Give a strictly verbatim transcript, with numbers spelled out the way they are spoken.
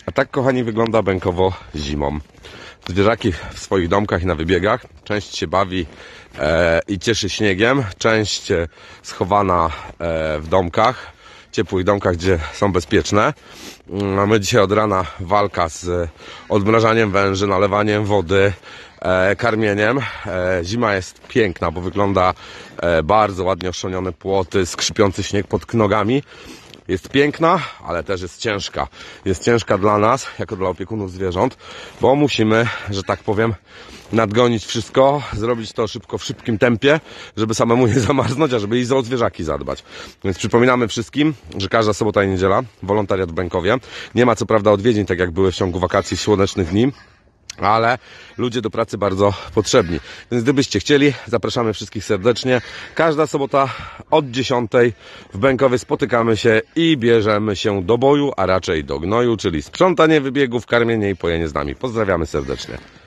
A tak, kochani, wygląda Bękowo zimą. Zwierzaki w swoich domkach i na wybiegach. Część się bawi e, i cieszy śniegiem, część e, schowana e, w domkach, ciepłych domkach, gdzie są bezpieczne. Mamy dzisiaj od rana walka z odmrażaniem węży, nalewaniem wody, e, karmieniem. E, zima jest piękna, bo wygląda e, bardzo ładnie oszonione płoty, skrzypiący śnieg pod nogami. Jest piękna, ale też jest ciężka. Jest ciężka dla nas, jako dla opiekunów zwierząt, bo musimy, że tak powiem, nadgonić wszystko, zrobić to szybko, w szybkim tempie, żeby samemu nie zamarznąć, a żeby i o zwierzaki zadbać. Więc przypominamy wszystkim, że każda sobota i niedziela, wolontariat w Bękowie. Nie ma co prawda odwiedzin, tak jak były w ciągu wakacji słonecznych dni, ale ludzie do pracy bardzo potrzebni. Więc gdybyście chcieli, zapraszamy wszystkich serdecznie. Każda sobota od dziesiątej w Bękowie spotykamy się i bierzemy się do boju, a raczej do gnoju, czyli sprzątanie wybiegów, karmienie i pojenie z nami. Pozdrawiamy serdecznie.